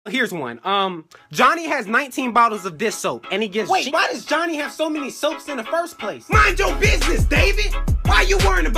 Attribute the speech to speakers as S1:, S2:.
S1: Here's one. Johnny has 19 bottles of dish soap, and he gives. Wait, why does Johnny have so many soaps in the first place?
S2: Mind your business, David. Why you worrying about